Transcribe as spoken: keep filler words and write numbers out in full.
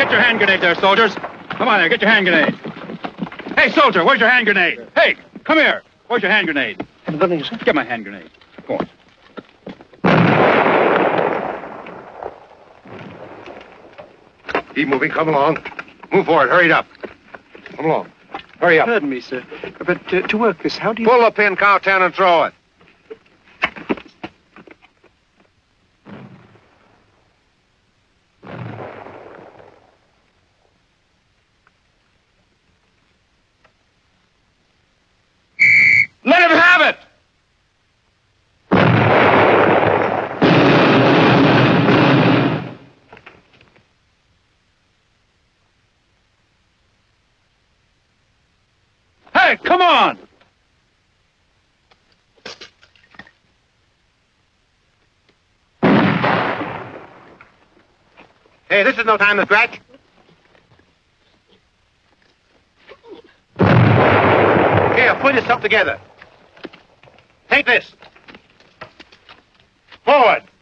Get your hand grenade there, soldiers. Come on there, get your hand grenade. Hey, soldier, where's your hand grenade? Hey, come here. Where's your hand grenade? Haven't got any, sir. Get my hand grenade. Go on. Keep moving. Come along. Move forward. Hurry it up. Come along. Hurry up. Pardon me, sir. But uh, to work this, how do you... Pull the pin, count ten, and throw it. Let him have it! Hey, come on! Hey, this is no time to scratch. Here, put yourself together. Take this. Forward.